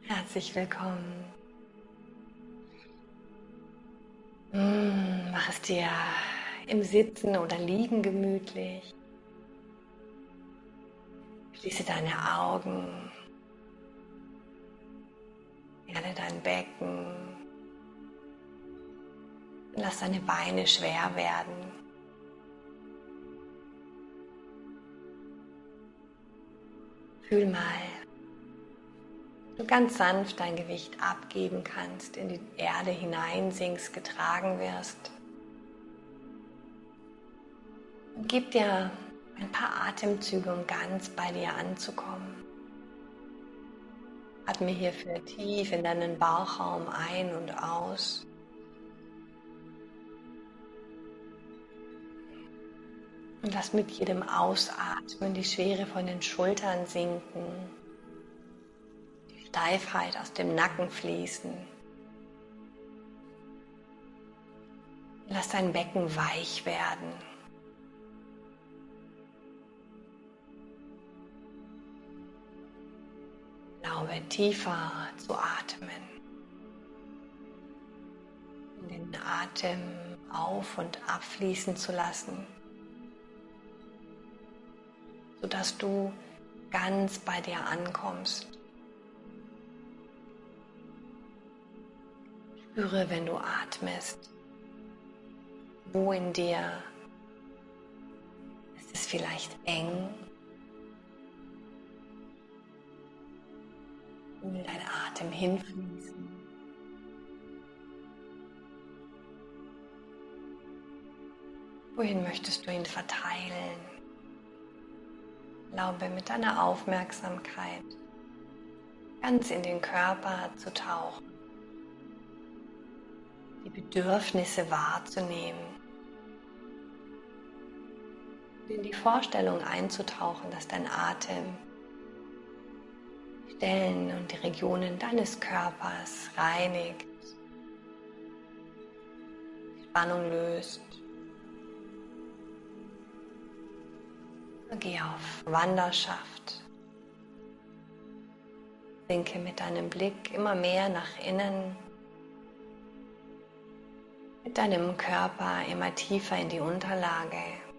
Herzlich willkommen. Mach es dir im Sitzen oder Liegen gemütlich. Schließe deine Augen, erde dein Becken. Lass deine Beine schwer werden. Fühl mal, du ganz sanft dein Gewicht abgeben kannst, in die Erde hineinsinkst, getragen wirst. Und gib dir ein paar Atemzüge, um ganz bei dir anzukommen. Atme hierfür tief in deinen Bauchraum ein und aus. Und lass mit jedem Ausatmen die Schwere von den Schultern sinken, die Steifheit aus dem Nacken fließen. Lass dein Becken weich werden. Erlaube tiefer zu atmen. Den Atem auf- und abfließen zu lassen, sodass du ganz bei dir ankommst. Spüre, wenn du atmest, wo in dir ist es vielleicht eng. Wo will dein Atem hinfließen? Wohin möchtest du ihn verteilen? Erlaube mit deiner Aufmerksamkeit ganz in den Körper zu tauchen, die Bedürfnisse wahrzunehmen, in die Vorstellung einzutauchen, dass dein Atem die Stellen und die Regionen deines Körpers reinigt, Spannung löst. Geh auf Wanderschaft. Sinke mit deinem Blick immer mehr nach innen, mit deinem Körper immer tiefer in die Unterlage,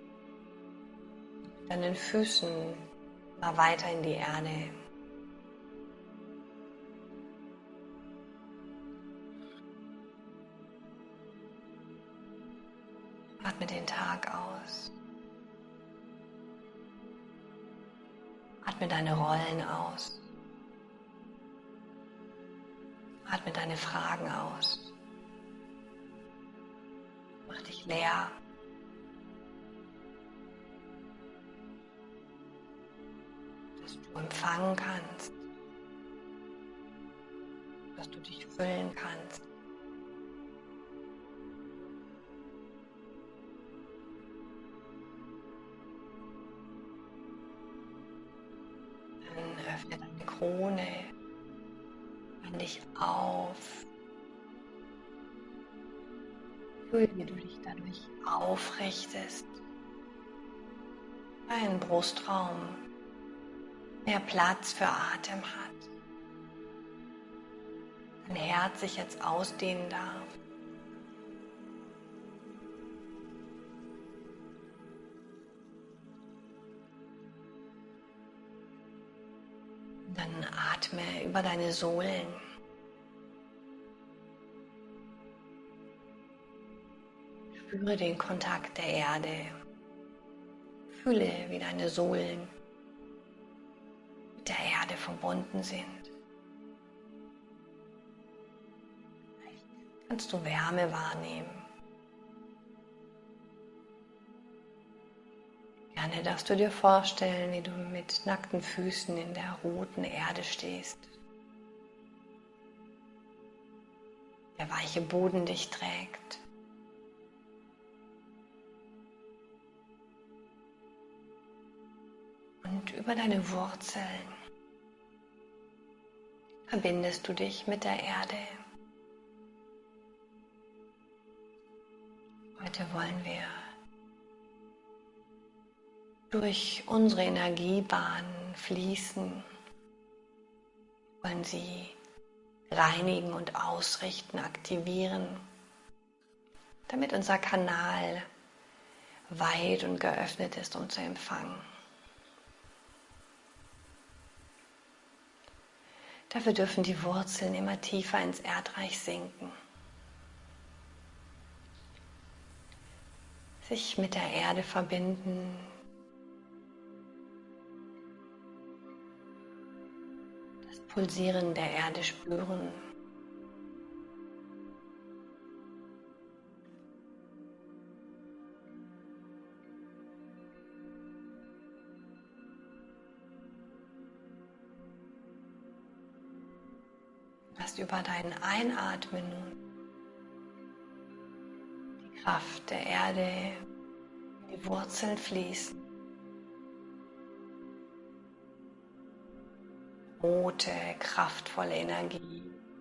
mit deinen Füßen immer weiter in die Erde. Atme den Tag aus. Atme deine Rollen aus. Atme deine Fragen aus. Mach dich leer. Dass du empfangen kannst. Dass du dich füllen kannst. Dann öffne deine Krone. Spann dich auf. Fühl, wie du dich dadurch aufrichtest. Dein Brustraum mehr Platz für Atem hat. Dein Herz sich jetzt ausdehnen darf. Dann atme über deine Sohlen. Spüre den Kontakt der Erde. Fühle, wie deine Sohlen mit der Erde verbunden sind. Vielleicht kannst du Wärme wahrnehmen. Gerne darfst du dir vorstellen, wie du mit nackten Füßen in der roten Erde stehst. Der weiche Boden dich trägt. Und über deine Wurzeln verbindest du dich mit der Erde. Heute wollen wir durch unsere Energiebahnen fließen, wollen sie reinigen und ausrichten, aktivieren, damit unser Kanal weit und geöffnet ist, um zu empfangen. Dafür dürfen die Wurzeln immer tiefer ins Erdreich sinken, sich mit der Erde verbinden, das Pulsieren der Erde spüren. Lass über dein Einatmen nun die Kraft der Erde in die Wurzeln fließen. Rote, kraftvolle Energie,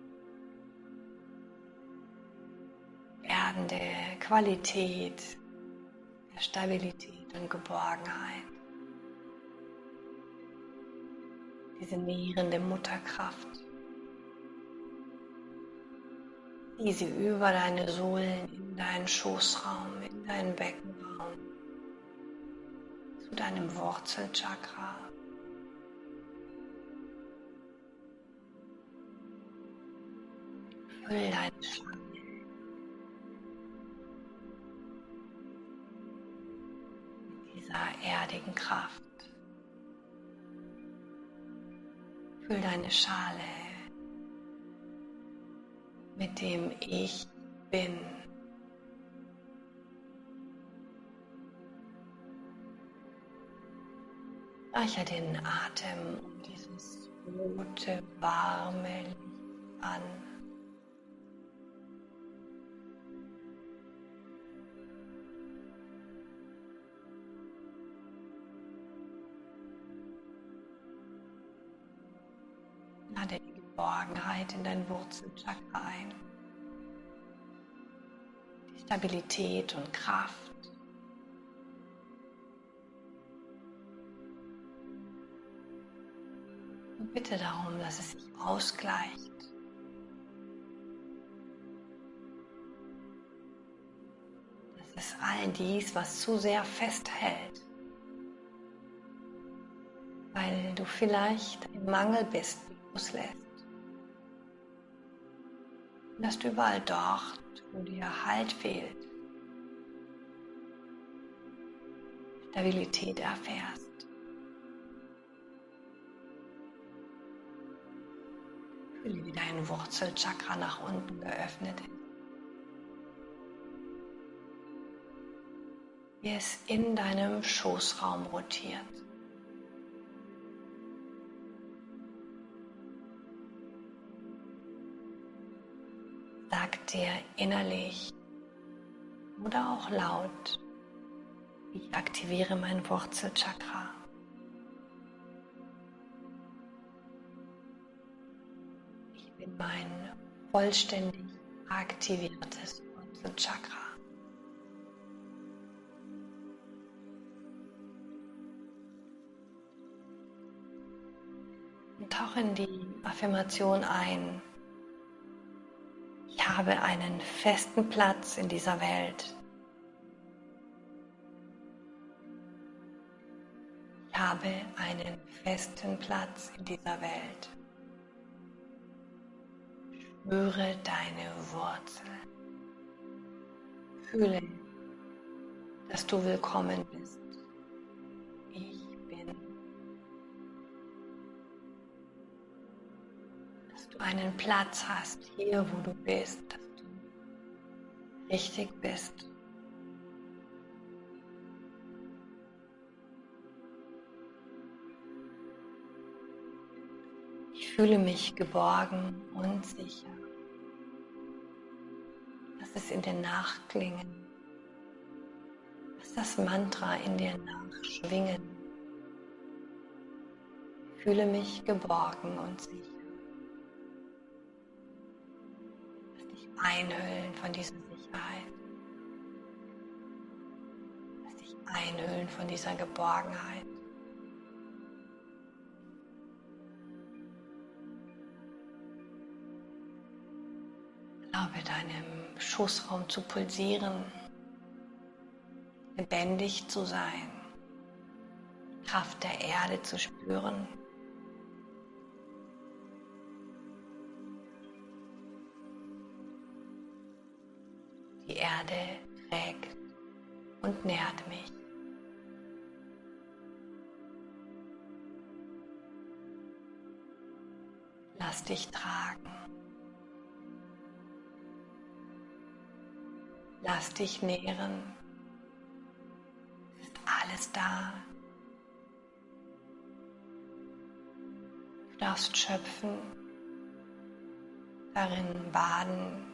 erdende Qualität, der Stabilität und Geborgenheit. Diese nährende Mutterkraft. Sieh sie über deine Sohlen in deinen Schoßraum, in deinen Beckenraum, zu deinem Wurzelchakra. Füll deine Schale mit dieser erdigen Kraft. Füll deine Schale mit dem Ich bin. Reicher den Atem um dieses rote, warme Licht an. Lade die Geborgenheit in dein Wurzelchakra ein. Die Stabilität und Kraft. Und bitte darum, dass es sich ausgleicht. Das ist all dies, was zu sehr festhält, weil du vielleicht im Mangel bist, loslässt. Und dass du überall dort, wo dir Halt fehlt, Stabilität erfährst. Fühle, wie dein Wurzelchakra nach unten geöffnet ist. Wie es in deinem Schoßraum rotiert. Sag dir innerlich oder auch laut, ich aktiviere mein Wurzelchakra. Ich bin mein vollständig aktiviertes Wurzelchakra. Und tauche in die Affirmation ein. Ich habe einen festen Platz in dieser Welt. Ich habe einen festen Platz in dieser Welt. Spüre deine Wurzel. Fühle, dass du willkommen bist. Ich bin. Dass du einen Platz hast hier, wo du bist, dass du richtig bist. Ich fühle mich geborgen und sicher. Lass es in dir nachklingen. Lass das Mantra in dir nachschwingen. Ich fühle mich geborgen und sicher. Lass dich einhüllen von dieser Sicherheit. Lass dich einhüllen von dieser Geborgenheit. Erlaube deinem Schoßraum zu pulsieren, lebendig zu sein, Kraft der Erde zu spüren. Die Erde trägt und nährt mich. Lass dich tragen. Lass dich nähren. Es ist alles da. Du darfst schöpfen, darin baden,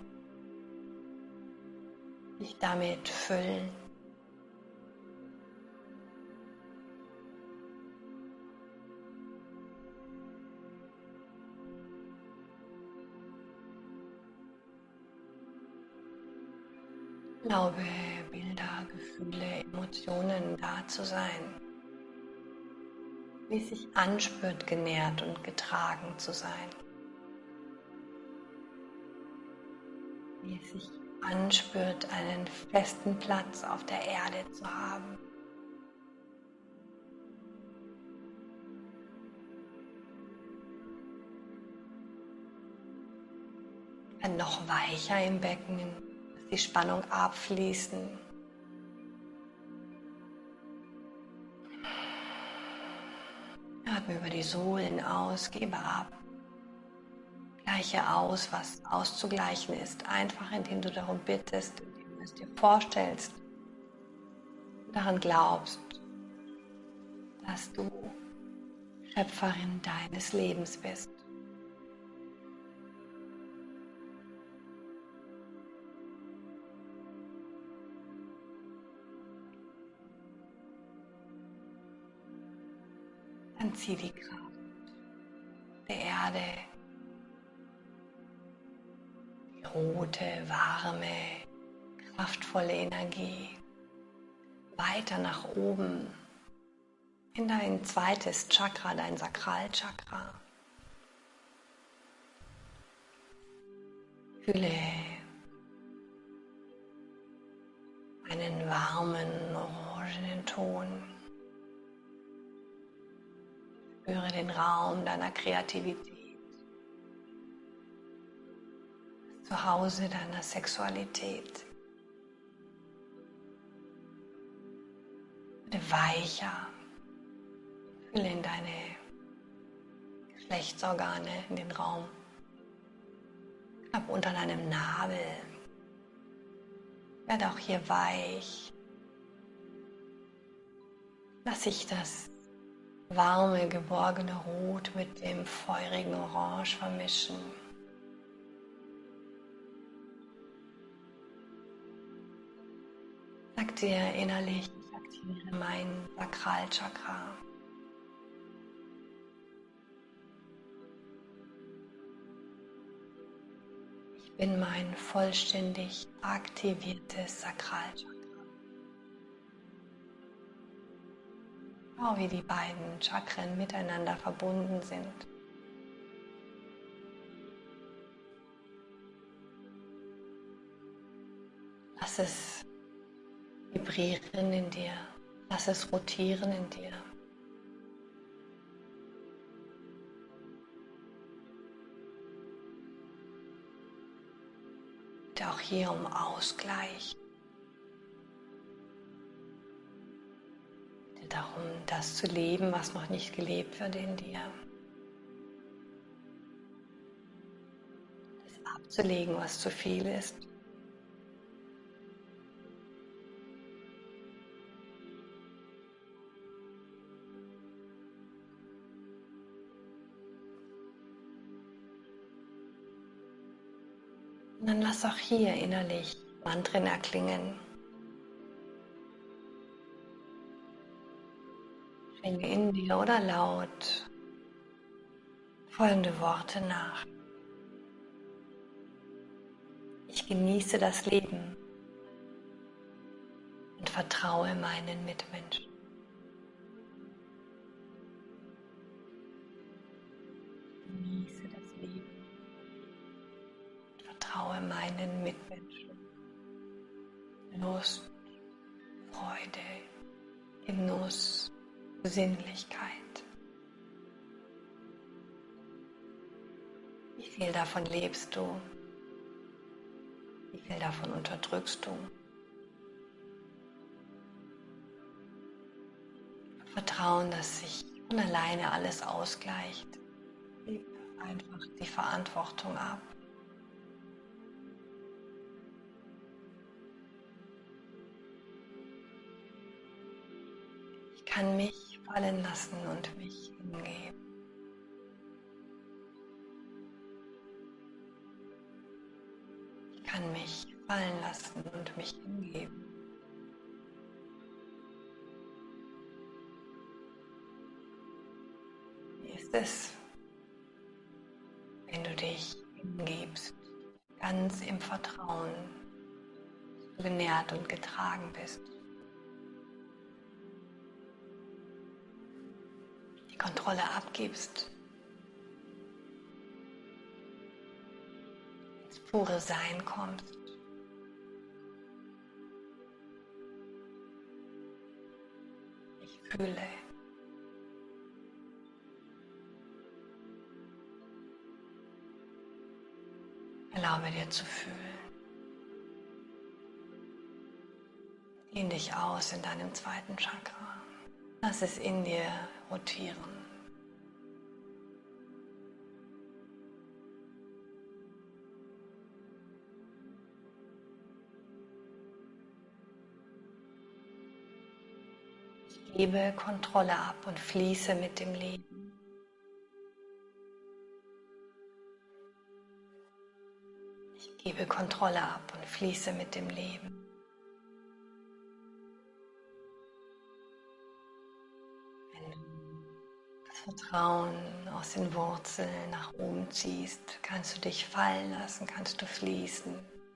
dich damit füllen. Erlaube Bilder, Gefühle, Emotionen da zu sein. Wie es sich anspürt, genährt und getragen zu sein. Wie es sich anspürt, einen festen Platz auf der Erde zu haben. Dann noch weicher im Becken, dass die Spannung abfließen. Atme über die Sohlen aus, gebe ab. Gleiche aus, was auszugleichen ist, einfach indem du darum bittest, indem du es dir vorstellst, daran glaubst, dass du Schöpferin deines Lebens bist. Dann zieh die Kraft der Erde, die rote, warme, kraftvolle Energie weiter nach oben in dein zweites Chakra, dein Sakralchakra. Fühle einen warmen, orangenen Ton. Spüre den Raum deiner Kreativität, das Zuhause deiner Sexualität. Werde weicher. Fühle in deine Geschlechtsorgane, in den Raum knapp unter deinem Nabel. Werde auch hier weich. Lass sich das warme, geborgene Rot mit dem feurigen Orange vermischen. Sag dir innerlich, ich aktiviere mein Sakralchakra. Ich bin mein vollständig aktiviertes Sakralchakra. Schau, wie die beiden Chakren miteinander verbunden sind. Lass es vibrieren in dir. Lass es rotieren in dir. Bitte auch hier um Ausgleich. Bitte darum, das zu leben, was noch nicht gelebt wird in dir. Das abzulegen, was zu viel ist. Und dann lass auch hier innerlich Mantren erklingen. Schwinge in dir oder laut folgende Worte nach. Ich genieße das Leben und vertraue meinen Mitmenschen. Genieße das Leben und vertraue meinen Mitmenschen. Lust, Freude, Genuss, Sinnlichkeit. Wie viel davon lebst du? Wie viel davon unterdrückst du? Vertrauen, dass sich von alleine alles ausgleicht. Gib einfach die Verantwortung ab. Ich kann mich fallen lassen und mich hingeben. Ich kann mich fallen lassen und mich hingeben. Wie ist es, wenn du dich hingibst, ganz im Vertrauen, dass du genährt und getragen bist? Die Kontrolle abgibst, ins pure Sein kommst. Ich fühle. Erlaube dir zu fühlen. Dehn dich aus in deinem zweiten Chakra. Lass es in dir rotieren. Ich gebe Kontrolle ab und fließe mit dem Leben. Ich gebe Kontrolle ab und fließe mit dem Leben. Wenn du das Vertrauen aus den Wurzeln nach oben ziehst, kannst du dich fallen lassen, kannst du fließen.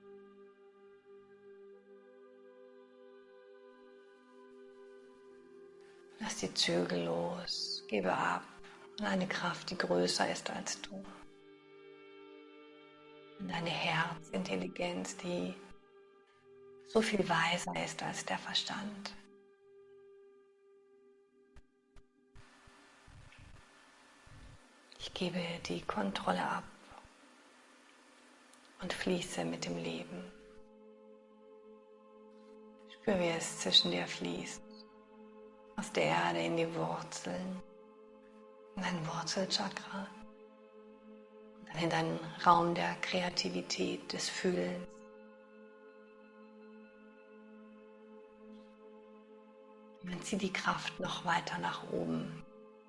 Lass die Zügel los, gebe ab an eine Kraft, die größer ist als du. An deine Herzintelligenz, die so viel weiser ist als der Verstand. Ich gebe die Kontrolle ab und fließe mit dem Leben. Spür, wie es zwischen dir fließt. Aus der Erde in die Wurzeln, in dein Wurzelchakra, dann in deinen Raum der Kreativität, des Fühlens. Und dann zieh die Kraft noch weiter nach oben,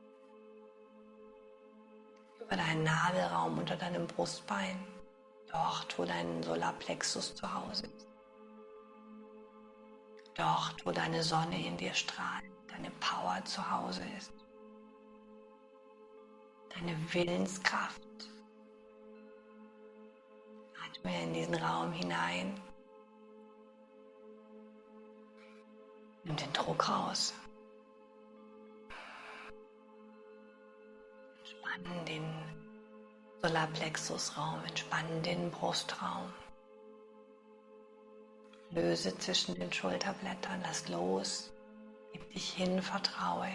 über deinen Nabelraum unter deinem Brustbein, dort, wo dein Solarplexus zu Hause ist. Dort, wo deine Sonne in dir strahlt, deine Power zu Hause ist, deine Willenskraft. Atme in diesen Raum hinein. Nimm den Druck raus. Entspann den Solarplexusraum, entspann den Brustraum. Löse zwischen den Schulterblättern, lass los, gib dich hin, vertraue.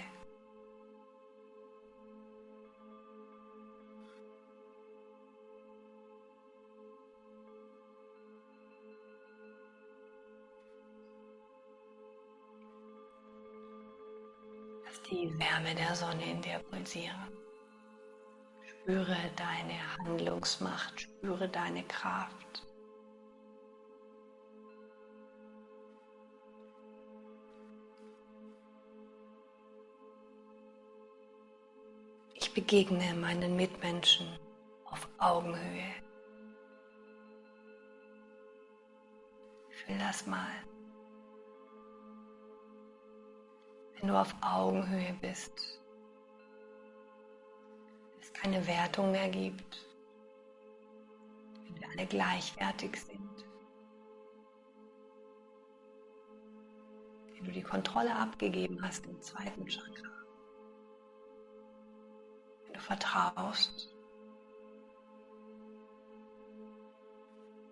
Lass die Wärme der Sonne in dir pulsieren. Spüre deine Handlungsmacht, spüre deine Kraft. Ich begegne meinen Mitmenschen auf Augenhöhe. Fühl das mal. Wenn du auf Augenhöhe bist, es keine Wertung mehr gibt, wenn wir alle gleichwertig sind, wenn du die Kontrolle abgegeben hast im zweiten Chakra, wenn du vertraust,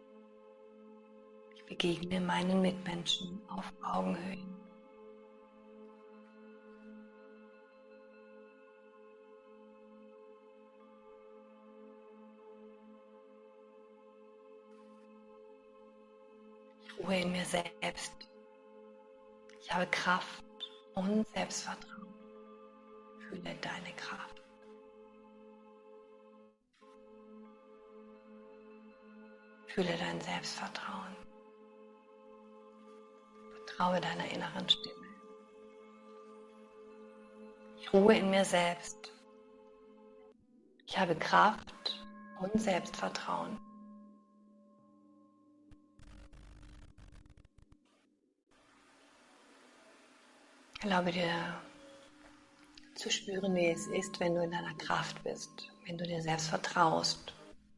begegne meinen Mitmenschen auf Augenhöhe. Ich ruhe in mir selbst. Ich habe Kraft und Selbstvertrauen. Fühle deine Kraft. Fühle dein Selbstvertrauen. Vertraue deiner inneren Stimme. Ich ruhe in mir selbst. Ich habe Kraft und Selbstvertrauen. Erlaube dir zu spüren, wie es ist, wenn du in deiner Kraft bist, wenn du dir selbst vertraust,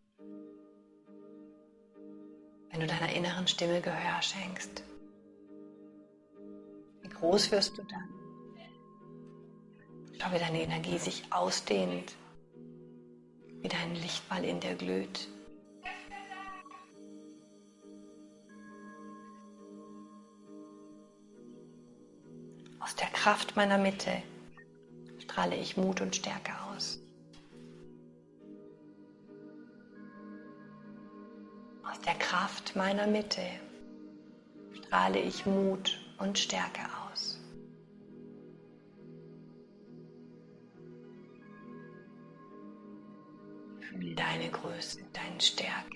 wenn du deiner inneren Stimme Gehör schenkst. Wie groß wirst du dann? Schau, wie deine Energie sich ausdehnt, wie dein Lichtball in dir glüht. Aus der Kraft meiner Mitte strahle ich Mut und Stärke aus. Aus der Kraft meiner Mitte strahle ich Mut und Stärke aus. Fühle deine Größe, deine Stärke.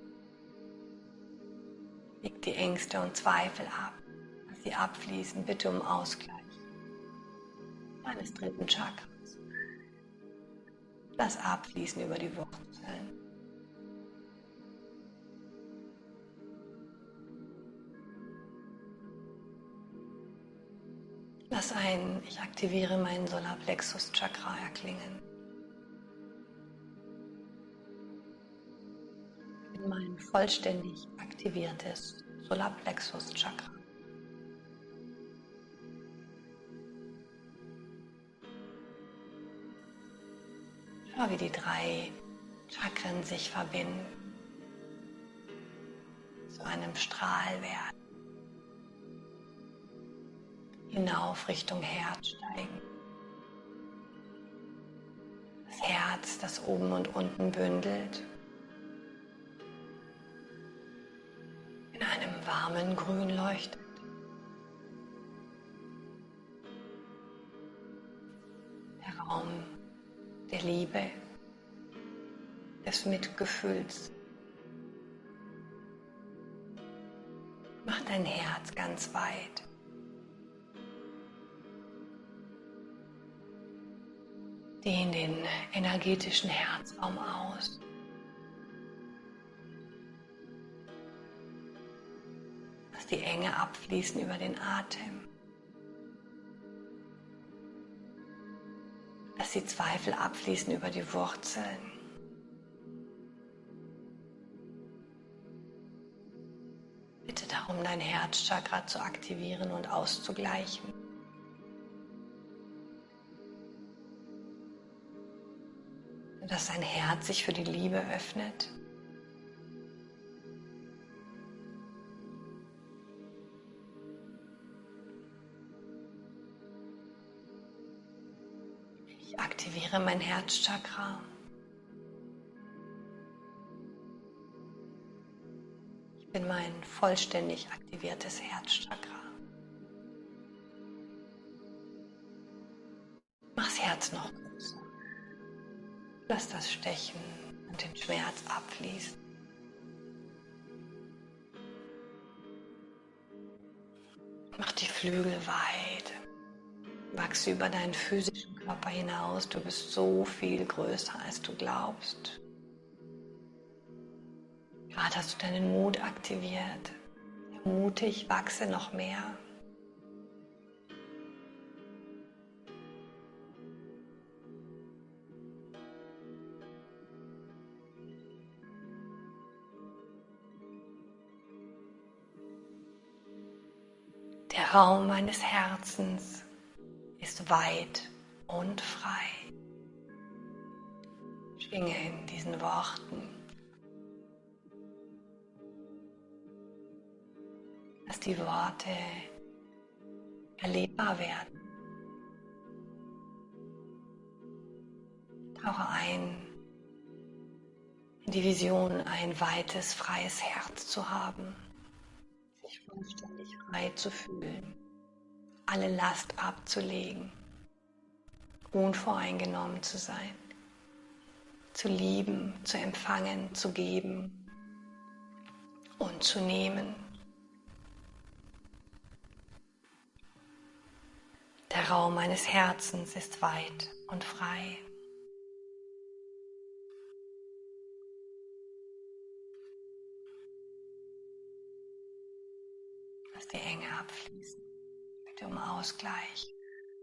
Leg die Ängste und Zweifel ab. Lass sie abfließen, bitte um Ausgleich deines dritten Chakras. Lass abfließen über die Wurzeln. Lass ich aktiviere meinen Solarplexus-Chakra erklingen. In mein vollständig aktiviertes Solarplexus-Chakra. Schau, wie die 3 Chakren sich verbinden, zu einem Strahl werden, hinauf Richtung Herz steigen. Das Herz, das oben und unten bündelt, in einem warmen Grün leuchtet. Der Raum der Liebe, des Mitgefühls. Mach dein Herz ganz weit. Dehn den energetischen Herzraum aus. Lass die Enge abfließen über den Atem. Lass die Zweifel abfließen über die Wurzeln. Bitte darum, dein Herzchakra zu aktivieren und auszugleichen. Dass dein Herz sich für die Liebe öffnet. Ich aktiviere mein Herzchakra. Ich bin mein vollständig aktiviertes Herzchakra. Mach das Herz noch größer. Lass das Stechen und den Schmerz abfließen. Mach die Flügel weit. Wachse über deinen physischen Körper hinaus. Du bist so viel größer, als du glaubst. Gerade hast du deinen Mut aktiviert. Mutig, wachse noch mehr. Der Raum meines Herzens ist weit und frei. Schwinge in diesen Worten. dass die Worte erlebbar werden. Tauche ein in die Vision, ein weites, freies Herz zu haben, sich vollständig frei zu fühlen, alle Last abzulegen, unvoreingenommen zu sein, zu lieben, zu empfangen, zu geben und zu nehmen. Der Raum meines Herzens ist weit und frei. Lass die Enge abfließen. Bitte um Ausgleich.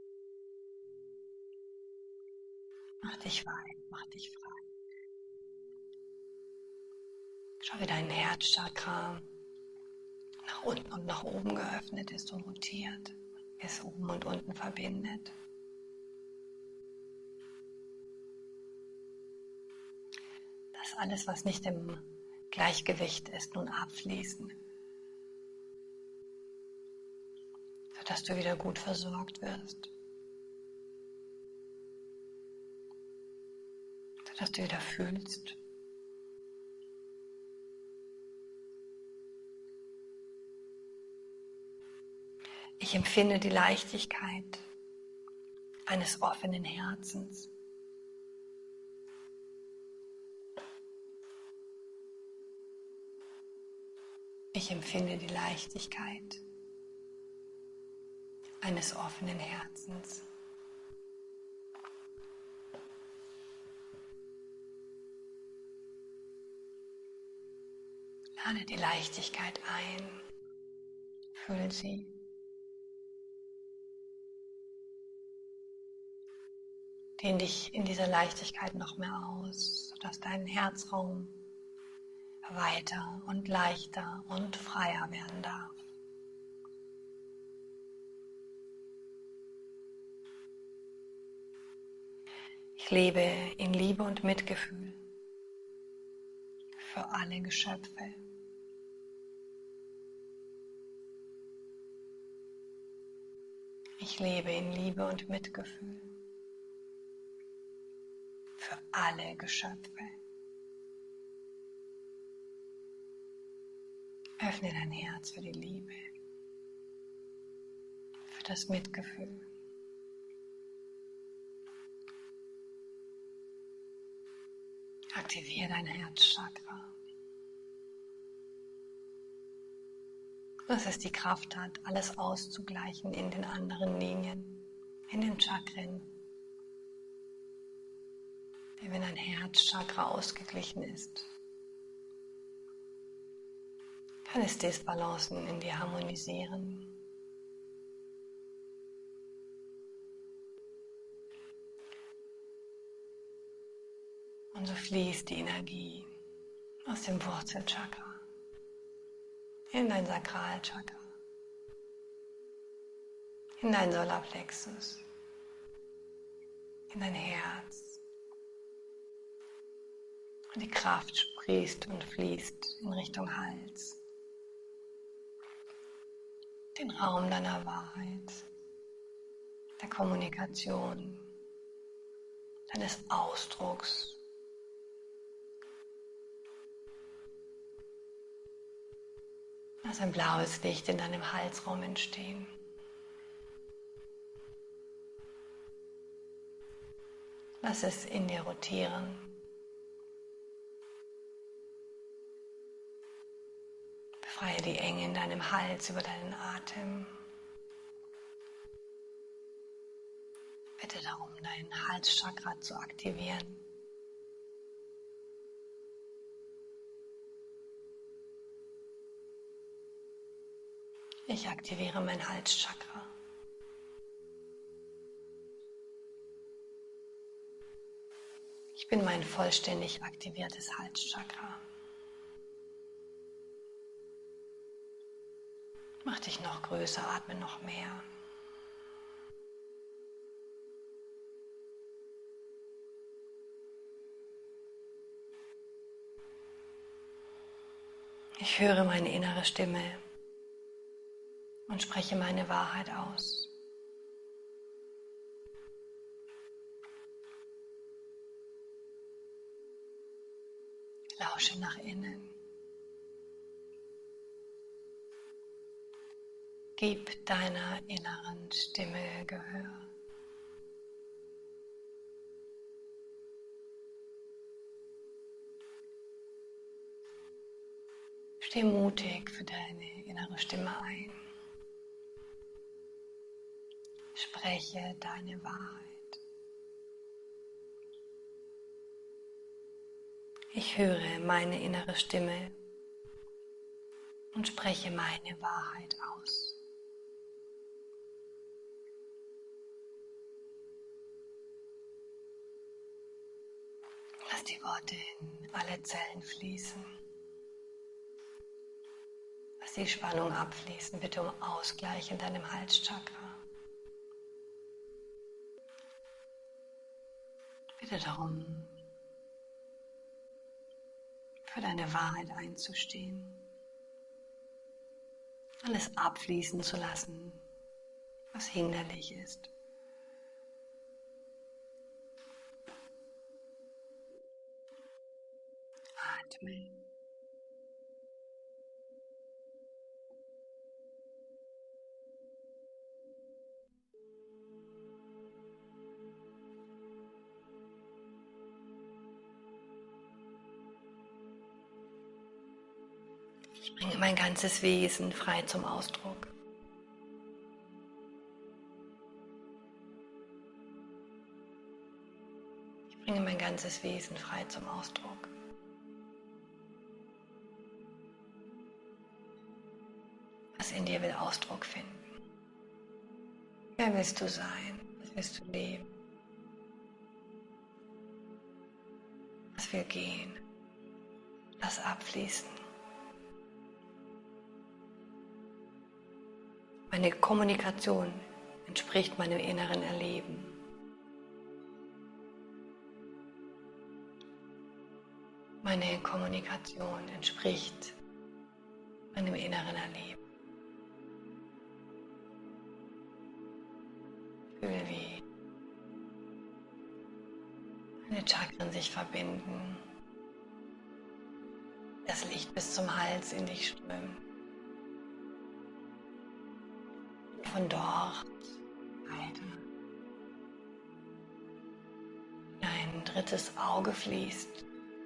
Mach dich weit, mach dich frei. Schau, wie dein Herzchakra nach unten und nach oben geöffnet ist und rotiert, wie es oben und unten verbindet. Lass alles, was nicht im Gleichgewicht ist, nun abfließen, sodass du wieder gut versorgt wirst, sodass du wieder fühlst. Ich empfinde die Leichtigkeit eines offenen Herzens. Ich empfinde die Leichtigkeit eines offenen Herzens. Lade die Leichtigkeit ein, fühl sie. Dehn dich in dieser Leichtigkeit noch mehr aus, sodass dein Herzraum weiter und leichter und freier werden darf. Ich lebe in Liebe und Mitgefühl für alle Geschöpfe. Ich lebe in Liebe und Mitgefühl für alle Geschöpfe. Öffne dein Herz für die Liebe, für das Mitgefühl. Aktiviere dein Herzchakra. Dass es die Kraft hat, alles auszugleichen in den anderen Linien, in den Chakren. Denn wenn ein Herzchakra ausgeglichen ist, kann es Disbalancen in dir harmonisieren. Und so fließt die Energie aus dem Wurzelchakra in dein Sakralchakra, in dein Solarplexus, in dein Herz. Und die Kraft sprießt und fließt in Richtung Hals, den Raum deiner Wahrheit, der Kommunikation, deines Ausdrucks. Lass ein blaues Licht in deinem Halsraum entstehen. Lass es in dir rotieren. Befreie die Enge in deinem Hals über deinen Atem. Bitte darum, dein Halschakra zu aktivieren. Ich aktiviere mein Halschakra. Ich bin mein vollständig aktiviertes Halschakra. Mach dich noch größer, atme noch mehr. Ich höre meine innere Stimme, und spreche meine Wahrheit aus. Lausche nach innen. Gib deiner inneren Stimme Gehör. Steh mutig für deine innere Stimme ein. Spreche deine Wahrheit. Ich höre meine innere Stimme und spreche meine Wahrheit aus. Lass die Worte in alle Zellen fließen. Lass die Spannung abfließen, bitte um Ausgleich in deinem Halschakra. Bitte darum, für deine Wahrheit einzustehen. Alles abfließen zu lassen, was hinderlich ist. Atme. Ich bringe mein ganzes Wesen frei zum Ausdruck. Ich bringe mein ganzes Wesen frei zum Ausdruck. Was in dir will Ausdruck finden. Wer willst du sein? Was willst du leben? Was will gehen? Lass abfließen. Meine Kommunikation entspricht meinem inneren Erleben. Meine Kommunikation entspricht meinem inneren Erleben. Fühle, wie meine Chakren sich verbinden, das Licht bis zum Hals in dich strömt. Von dort weiter in ein drittes Auge fließt.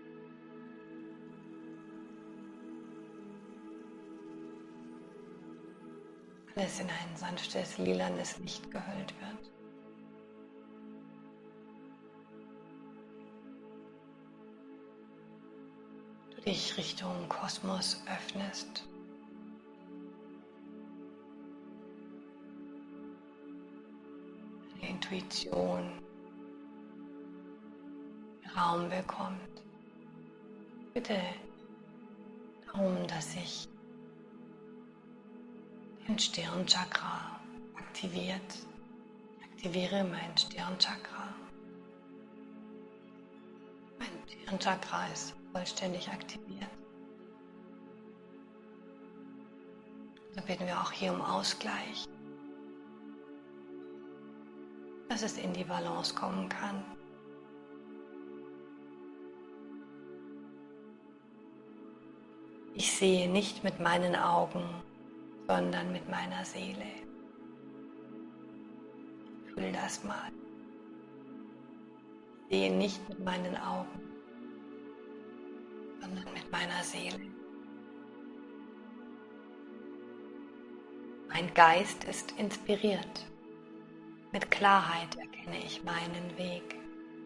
Alles in ein sanftes, lilanes Licht gehüllt wird. Du dich Richtung Kosmos öffnest. Deine Intuition Raum bekommt. Bitte darum, dass sich dein Stirnchakra aktiviert. Aktiviere mein Stirnchakra. Mein Stirnchakra ist vollständig aktiviert. Da bitten wir auch hier um Ausgleich, dass es in die Balance kommen kann. Ich sehe nicht mit meinen Augen, sondern mit meiner Seele. Fühl das mal. Ich sehe nicht mit meinen Augen, sondern mit meiner Seele. Mein Geist ist inspiriert. Mit Klarheit erkenne ich meinen Weg.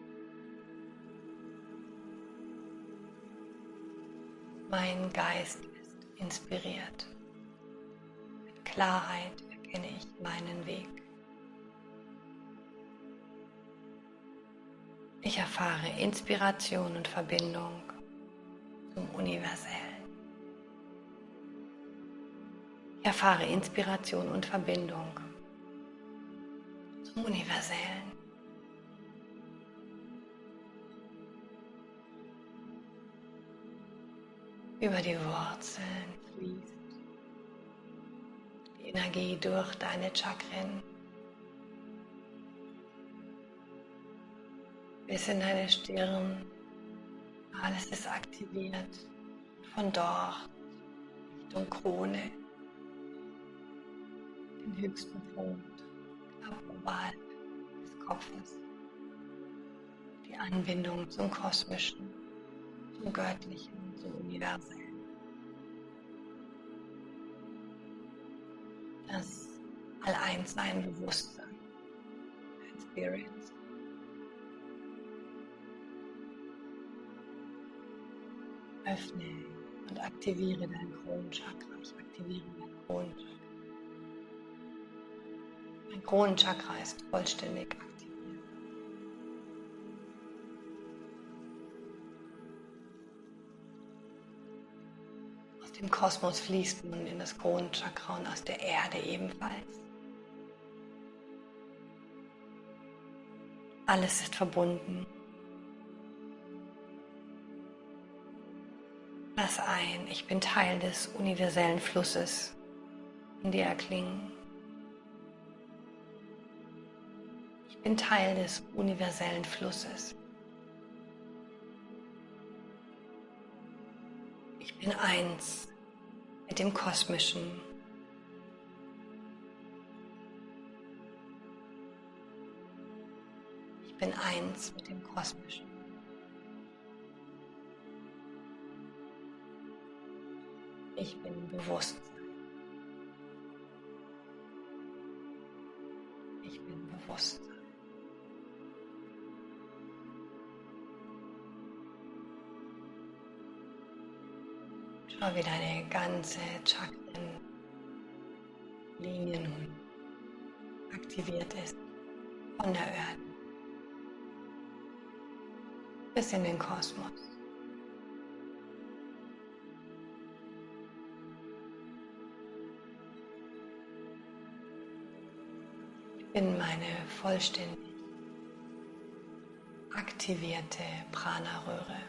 Mein Geist ist inspiriert. Mit Klarheit erkenne ich meinen Weg. Ich erfahre Inspiration und Verbindung zum Universellen. Ich erfahre Inspiration und Verbindung zum Universellen. Über die Wurzeln fließt die Energie durch deine Chakren bis in deine Stirn. Alles ist aktiviert. Von dort Richtung Krone, den höchsten Punkt, knapp oberhalb des Kopfes. Die Anbindung zum Kosmischen, zum Göttlichen, zum Universellen. Das All-Eins-Sein, Bewusstsein, dein Spirit. Öffne und aktiviere dein Kronenchakra. Ich aktiviere mein Kronenchakra. Mein Kronenchakra ist vollständig aktiviert. Aus dem Kosmos fließt nun in das Kronenchakra und aus der Erde ebenfalls. Alles ist verbunden. Lass ein, ich bin Teil des universellen Flusses, in dir erklingen. Ich bin Teil des universellen Flusses. Ich bin eins mit dem Kosmischen. Ich bin eins mit dem Kosmischen. Ich bin Bewusstsein. Ich bin Bewusstsein. Schau, wie deine ganze Chakrenlinie nun aktiviert ist von der Erde bis in den Kosmos. Ich bin meine vollständig aktivierte Prana-Röhre.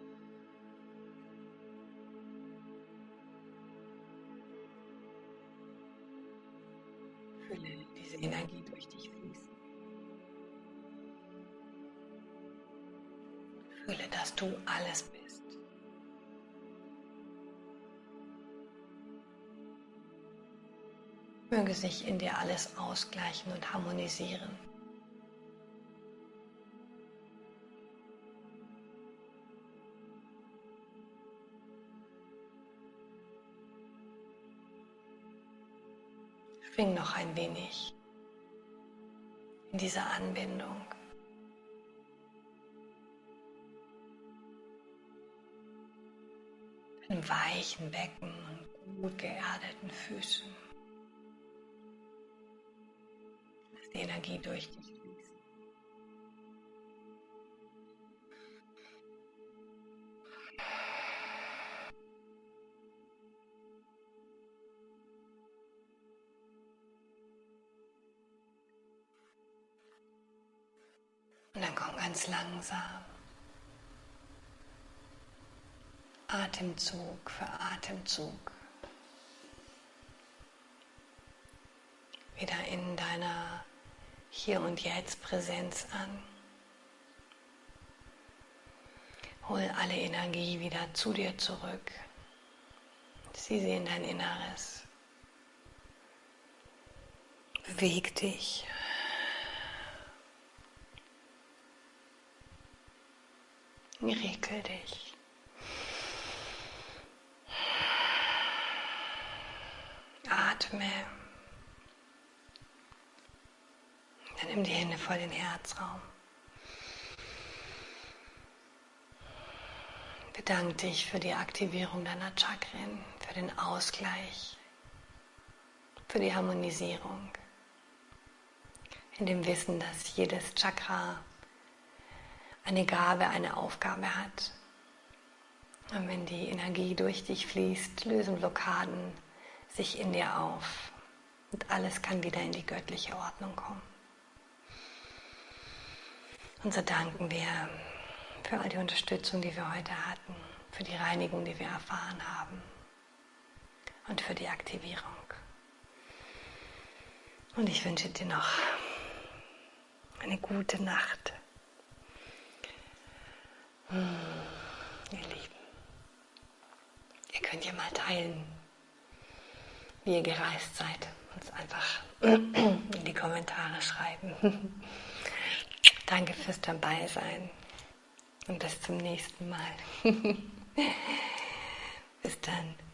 Fühle diese Energie durch dich fließen. Fühle, dass du alles bist. Möge sich in dir alles ausgleichen und harmonisieren. Schwing noch ein wenig in dieser Anbindung. In weichen Becken und gut geerdeten Füßen. Lass die Energie durch dich fließen. Und dann komm ganz langsam, Atemzug für Atemzug, wieder in deiner Hier- und Jetzt-Präsenz an. Hol alle Energie wieder zu dir zurück. Zieh sie in dein Inneres. Beweg dich. Regel dich. Atme. Dann nimm die Hände vor den Herzraum. Bedanke dich für die Aktivierung deiner Chakren, für den Ausgleich, für die Harmonisierung. In dem Wissen, dass jedes Chakra eine Gabe, eine Aufgabe hat. Und wenn die Energie durch dich fließt, lösen Blockaden sich in dir auf. Und alles kann wieder in die göttliche Ordnung kommen. Und so danken wir für all die Unterstützung, die wir heute hatten, für die Reinigung, die wir erfahren haben und für die Aktivierung. Und ich wünsche dir noch eine gute Nacht. Ihr Lieben, ihr könnt ja mal teilen, wie ihr gereist seid. Uns einfach in die Kommentare schreiben. Danke fürs Dabeisein und bis zum nächsten Mal. Bis dann.